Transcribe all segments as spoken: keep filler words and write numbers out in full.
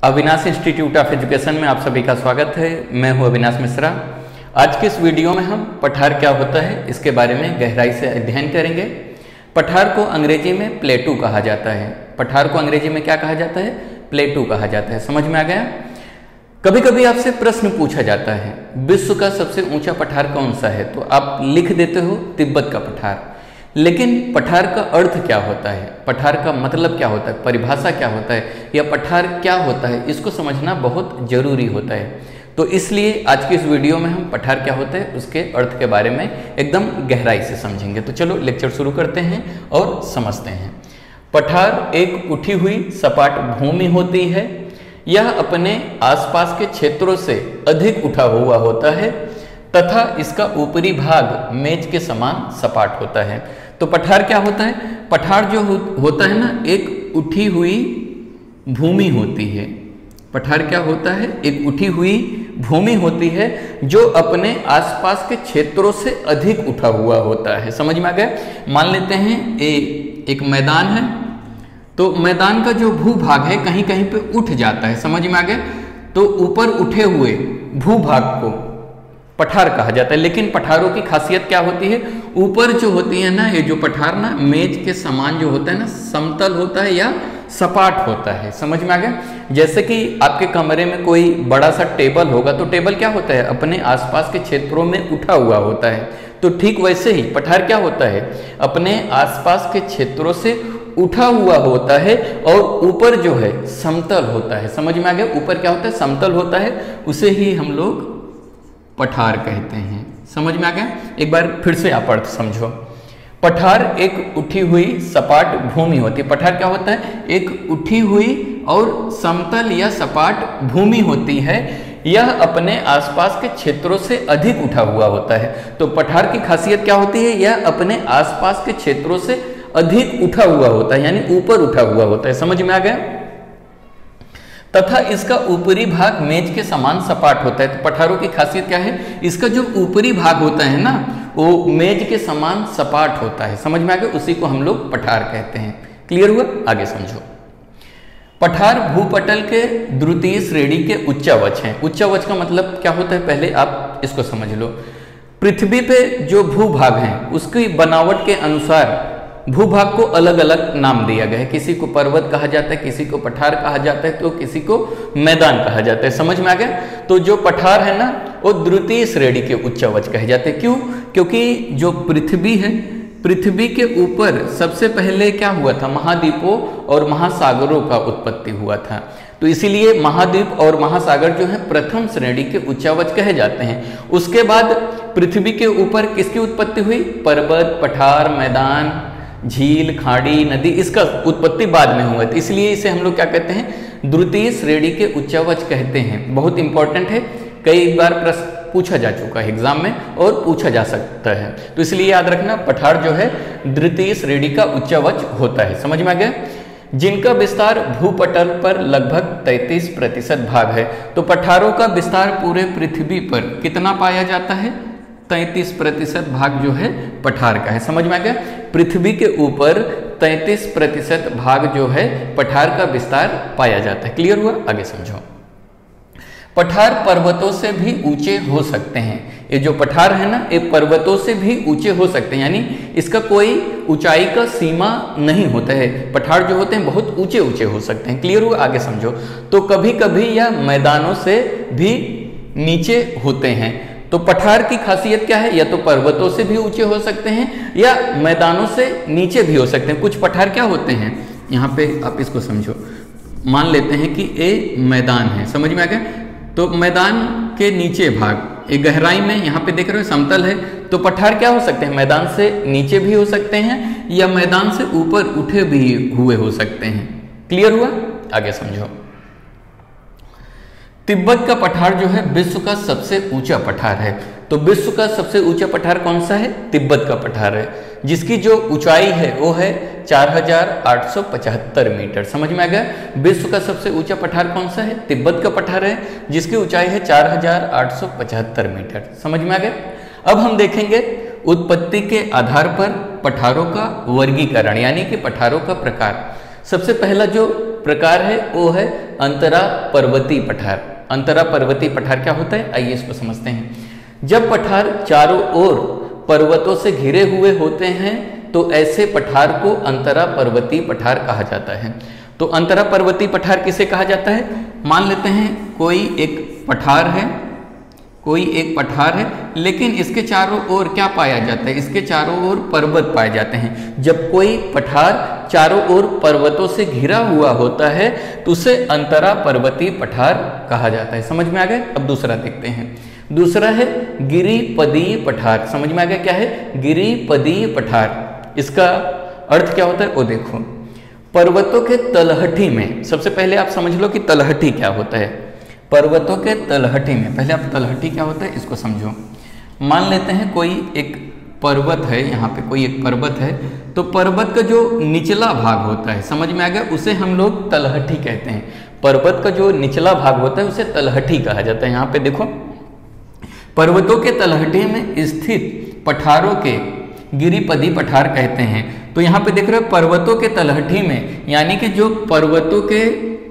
Avinash institute of education में आप सभी का स्वागत है। मैं हूं अविनाश मिश्रा। आज के इस वीडियो में हम पठार क्या होता है इसके बारे में गहराई से अध्ययन करेंगे। पठार को अंग्रेजी में प्लेटू कहा जाता है। पठार को अंग्रेजी में क्या कहा जाता है? प्लेटू कहा जाता है। समझ में आ गया? कभी कभी आपसे प्रश्न पूछा जाता है विश्व का सबसे ऊंचा पठार कौन सा है, तो आप लिख देते हो तिब्बत का पठार। लेकिन पठार का अर्थ क्या होता है, पठार का मतलब क्या होता है, परिभाषा क्या होता है, या पठार क्या होता है, इसको समझना बहुत जरूरी होता है। तो इसलिए आज की इस वीडियो में हम पठार क्या होता है उसके अर्थ के बारे में एकदम गहराई से समझेंगे। तो चलो लेक्चर शुरू करते हैं और समझते हैं। पठार एक उठी हुई सपाट भूमि होती है। यह अपने आसपास के क्षेत्रों से अधिक उठा हुआ होता है तथा इसका ऊपरी भाग मेज के समान सपाट होता है। तो पठार क्या होता है? पठार जो हो, होता है ना, एक उठी हुई भूमि होती है। पठार क्या होता है? एक उठी हुई भूमि होती है जो अपने आसपास के क्षेत्रों से अधिक उठा हुआ होता है। समझ में आ गया? मान लेते हैं ए, एक मैदान है, तो मैदान का जो भूभाग है कहीं कहीं पे उठ जाता है। समझ में आ गया? तो ऊपर उठे हुए भूभाग को पठार कहा जाता है। लेकिन पठारों की खासियत क्या होती है? ऊपर जो होती है ना, ये जो पठार ना मेज के समान जो होता है ना, समतल होता है या सपाट होता है। समझ में आ गया? जैसे कि आपके कमरे में कोई बड़ा सा टेबल होगा, तो टेबल क्या होता है? अपने आसपास के क्षेत्रों में उठा हुआ होता है। तो ठीक वैसे ही पठार क्या होता है? अपने आसपास के क्षेत्रों से उठा हुआ होता है और ऊपर जो है समतल होता है। समझ में आ गया? ऊपर क्या होता है? समतल होता है। उसे ही हम लोग पठार कहते हैं। समझ में आ गया? एक बार फिर से आप अर्थ समझो। पठार एक उठी हुई सपाट भूमि होती है। पठार क्या होता है? एक उठी हुई और समतल या सपाट भूमि होती है। यह अपने आसपास के क्षेत्रों से अधिक उठा हुआ होता है। तो पठार की खासियत क्या होती है? यह अपने आसपास के क्षेत्रों से अधिक उठा हुआ होता है, यानी ऊपर उठा हुआ होता है। समझ में आ गया? तथा इसका ऊपरी भाग मेज के समान सपाट होता है। तो पठारों की खासियत क्या है? इसका जो ऊपरी भाग होता है ना, वो मेज के समान सपाट होता है। समझ में आ गया? उसी को हम लोग पठार कहते हैं। क्लियर हुआ? आगे समझो। पठार भूपटल के द्वितीय श्रेणी के उच्चावच हैं। उच्चावच का मतलब क्या होता है, पहले आप इसको समझ लो। पृथ्वी पे जो भूभाग हैं उसकी बनावट के अनुसार भूभाग को अलग अलग नाम दिया गया है। किसी को पर्वत कहा जाता है, किसी को पठार कहा जाता है, तो किसी को मैदान कहा जाता है। समझ में आ गया? तो जो पठार है ना, वो द्वितीय श्रेणी के उच्चावच कहे जाते हैं। क्यों? क्योंकि जो पृथ्वी है, पृथ्वी के ऊपर सबसे पहले क्या हुआ था? महाद्वीपों और महासागरों का उत्पत्ति हुआ था। तो इसीलिए महाद्वीप और महासागर जो है प्रथम श्रेणी के उच्चावच कहे जाते हैं। उसके बाद पृथ्वी के ऊपर किसकी उत्पत्ति हुई? पर्वत, पठार, मैदान, झील, खाड़ी, नदी, इसका उत्पत्ति बाद में हुआ। इसलिए इसे हम लोग क्या कहते हैं? द्वितीय श्रेणी के उच्चावच कहते हैं। बहुत इंपॉर्टेंट है, कई बार प्रश्न पूछा जा चुका है एग्जाम में और पूछा जा सकता है। तो इसलिए याद रखना, पठार जो है द्वितीय श्रेणी का उच्चावच होता है। समझ में आ गया? जिनका विस्तार भूपटल पर लगभग तैंतीस प्रतिशत भाग है। तो पठारों का विस्तार पूरे पृथ्वी पर कितना पाया जाता है? तैंतीस प्रतिशत भाग जो है पठार का है। समझ में आ गया? पृथ्वी के ऊपर तैंतीस प्रतिशत भाग जो है पठार का विस्तार पाया जाता है। क्लियर हुआ? आगे समझो। पठार पर्वतों से भी ऊंचे हो सकते हैं। ये जो पठार है ना, ये पर्वतों से भी ऊंचे हो सकते हैं, यानी इसका कोई ऊंचाई का सीमा नहीं होता है। पठार जो होते हैं बहुत ऊंचे ऊंचे हो सकते हैं। क्लियर हुआ? आगे समझो। तो कभी कभी यह मैदानों से भी नीचे होते हैं। तो पठार की खासियत क्या है? या तो पर्वतों से भी ऊंचे हो सकते हैं या मैदानों से नीचे भी हो सकते हैं। कुछ पठार क्या होते हैं, यहाँ पे आप इसको समझो। मान लेते हैं कि ये मैदान है। समझ में आ गया? तो मैदान के नीचे भाग, एक गहराई में यहाँ पे देख रहे हो समतल है, तो पठार क्या हो सकते हैं? मैदान से नीचे भी हो सकते हैं या मैदान से ऊपर उठे भी हुए हो सकते हैं। क्लियर हुआ? आगे समझो। तिब्बत का पठार जो है विश्व का सबसे ऊंचा पठार है। तो विश्व का सबसे ऊंचा पठार कौन सा है? तिब्बत का पठार है, जिसकी जो ऊंचाई है वो है चार हजार आठ सौ पचहत्तर मीटर। समझ में आ गया? विश्व का सबसे ऊंचा पठार कौन सा है? तिब्बत का पठार है, जिसकी ऊंचाई है चार हजार आठ सौ पचहत्तर मीटर। समझ में आ गया? अब हम देखेंगे उत्पत्ति के आधार पर पठारों का वर्गीकरण, यानी कि पठारों का प्रकार। सबसे पहला जो प्रकार है वो है अंतरा पर्वतीय पठार। अंतरा पर्वतीय पठार क्या होता है, आइए इसको समझते हैं। जब पठार चारों ओर पर्वतों से घिरे हुए होते हैं तो ऐसे पठार को अंतरा पर्वतीय पठार कहा जाता है। तो अंतरा पर्वतीय पठार किसे कहा जाता है, मान लेते हैं कोई एक पठार है, कोई एक पठार है, लेकिन इसके चारों ओर क्या पाया जाता है, इसके चारों ओर पर्वत पाए जाते हैं। जब कोई पठार चारों ओर पर्वतों से घिरा हुआ होता है तो उसे अंतरा पर्वतीय पठार कहा जाता है। समझ में आ गया। अब दूसरा देखते हैं। दूसरा है गिरिपदीय पठार। समझ में आ गया क्या है, गिरिपदीय पठार। इसका अर्थ क्या होता है वो देखो। पर्वतों के तलहटी में, सबसे पहले आप समझ लो कि तलहटी क्या होता है। पर्वतों के तलहटी में, पहले आप तलहटी क्या होता है इसको समझो। मान लेते हैं कोई एक पर्वत है, यहाँ पे कोई एक पर्वत है, तो पर्वत का जो निचला भाग होता है, समझ में आ गया, उसे हम लोग तलहटी कहते हैं। पर्वत का जो निचला भाग होता है उसे तलहटी कहा जाता है। यहाँ पे देखो, पर्वतों के तलहटी में स्थित पठारों के गिरिपदीय पठार कहते हैं। तो यहाँ पे देख रहे हो पर्वतों के तलहटी में, यानी कि जो पर्वतों के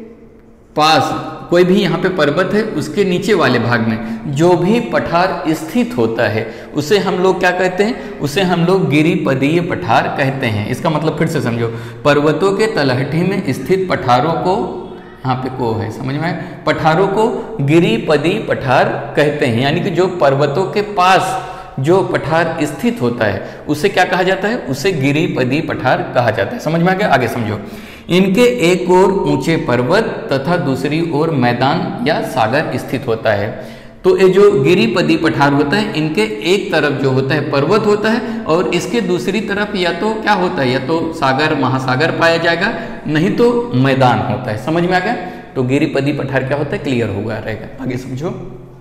पास कोई भी यहाँ पे पर्वत है उसके नीचे वाले भाग में जो भी पठार स्थित होता है उसे हम लोग क्या कहते हैं, उसे हम लोग गिरिपदीय पठार कहते हैं। इसका मतलब फिर से समझो, पर्वतों के तलहटी में स्थित पठारों को, यहाँ पे को है, समझ में आया, पठारों को गिरिपदीय पठार कहते हैं। यानी कि जो पर्वतों के पास जो पठार स्थित होता है उसे क्या कहा जाता है, उसे गिरिपदीय पठार कहा जाता है। समझ में आ गया। आगे समझो। इनके एक ओर ऊंचे पर्वत तथा दूसरी ओर मैदान या सागर स्थित होता है। तो ये जो गिरिपदीय पठार होता है, इनके एक तरफ जो होता है पर्वत होता है और इसके दूसरी तरफ या तो क्या होता है, या तो सागर महासागर पाया जाएगा, नहीं तो मैदान होता है। समझ में आ गया। तो गिरिपदीय पठार क्या होता है, क्लियर हुआ रहेगा। आगे समझो।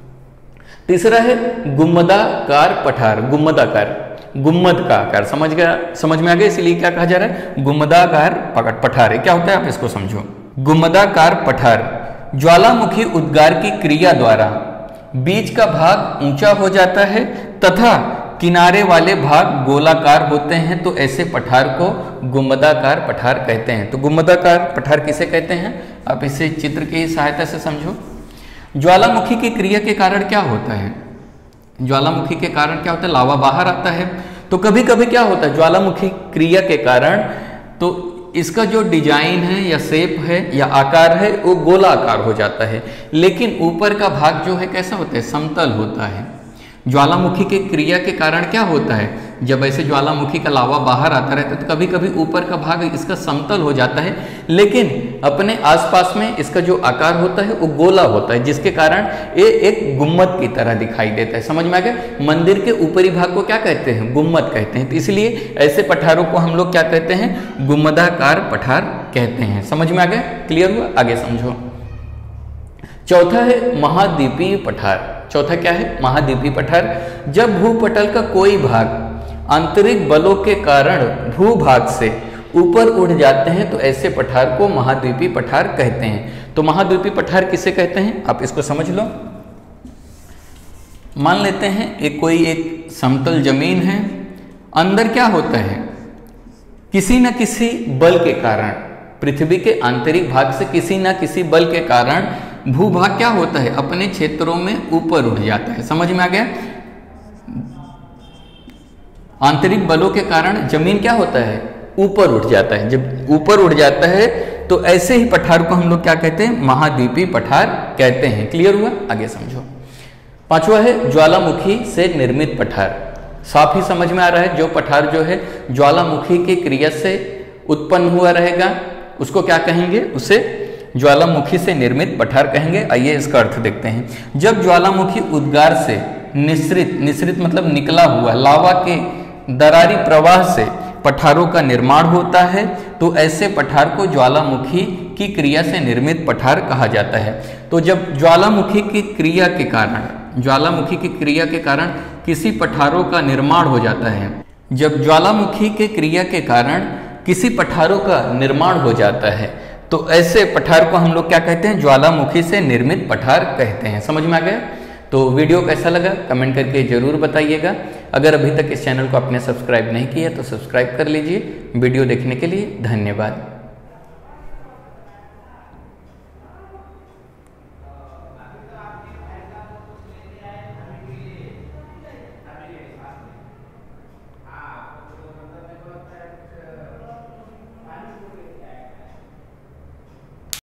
तीसरा है गुम्मदाकार पठार। गुम्मदाकार, गुम्मद का आकार, समझ गया, समझ में आ गया, इसलिए क्या कहा जा रहा है, गुम्मदाकार पठार है। क्या होता है आप इसको समझो। गुम्मदाकार पठार ज्वालामुखी उद्गार की क्रिया द्वारा बीच का भाग ऊंचा हो जाता है तथा किनारे वाले भाग गोलाकार होते हैं, तो ऐसे पठार को गुम्मदाकार पठार कहते हैं। तो गुम्मदाकार पठार किसे कहते हैं, आप इसे चित्र की सहायता से समझो। ज्वालामुखी की क्रिया के कारण क्या होता है, ज्वालामुखी के कारण क्या होता है, लावा बाहर आता है। तो कभी कभी क्या होता है, ज्वालामुखी क्रिया के कारण तो इसका जो डिजाइन है या शेप है या आकार है वो गोलाकार हो जाता है, लेकिन ऊपर का भाग जो है कैसा होता है, समतल होता है। ज्वालामुखी के क्रिया के कारण क्या होता है, जब ऐसे ज्वालामुखी का लावा बाहर आता रहता है तो कभी कभी ऊपर का भाग इसका समतल हो जाता है, लेकिन अपने आसपास में इसका जो आकार होता है वो गोला होता है, जिसके कारण ये एक गुम्मद की तरह दिखाई देता है। समझ में आ गया। मंदिर के ऊपरी भाग को क्या कहते हैं, गुम्मद कहते हैं। तो इसलिए ऐसे पठारों को हम लोग क्या कहते हैं, गुम्मदाकार पठार कहते हैं। समझ में आ गया, क्लियर हुआ। आगे समझो। चौथा है महाद्वीपीय पठार। चौथा क्या है, महाद्वीपीय पठार। जब भूपटल का कोई भाग आंतरिक बलों के कारण भूभाग से ऊपर उठ जाते हैं तो ऐसे पठार को महाद्वीपीय पठार कहते हैं। तो महाद्वीपीय पठार किसे कहते हैं, आप इसको समझ लो। मान लेते हैं एक कोई एक समतल जमीन है, अंदर क्या होता है, किसी न किसी बल के कारण, पृथ्वी के आंतरिक भाग से किसी न किसी बल के कारण भूभाग क्या होता है, अपने क्षेत्रों में ऊपर उठ जाता है। समझ में आ गया। आंतरिक बलों के कारण जमीन क्या होता है, ऊपर उठ जाता है। जब ऊपर उठ जाता है तो ऐसे ही पठार को हम लोग क्या कहते हैं, महाद्वीपीय पठार कहते हैं। क्लियर हुआ। आगे समझो। पांचवा है ज्वालामुखी से निर्मित पठार। साफ ही समझ में आ रहा है, जो पठार जो है ज्वालामुखी की क्रिया से उत्पन्न हुआ रहेगा उसको क्या कहेंगे, उसे ज्वालामुखी से निर्मित पठार कहेंगे। आइए इसका अर्थ देखते हैं। जब ज्वालामुखी उद्गार से निश्रित, निश्रित मतलब निकला हुआ लावा के दरारी प्रवाह से पठारों का निर्माण होता है तो ऐसे पठार को ज्वालामुखी की क्रिया से निर्मित पठार कहा जाता है। तो जब ज्वालामुखी की क्रिया के कारण, ज्वालामुखी की क्रिया के कारण किसी पठारों का निर्माण हो जाता है, जब ज्वालामुखी के क्रिया के कारण किसी पठारों का निर्माण हो जाता है तो ऐसे पठार को हम लोग क्या कहते हैं, ज्वालामुखी से निर्मित पठार कहते हैं। समझ में आ गया। तो वीडियो कैसा लगा कमेंट करके जरूर बताइएगा। अगर अभी तक इस चैनल को आपने सब्सक्राइब नहीं किया तो सब्सक्राइब कर लीजिए। वीडियो देखने के लिए धन्यवाद।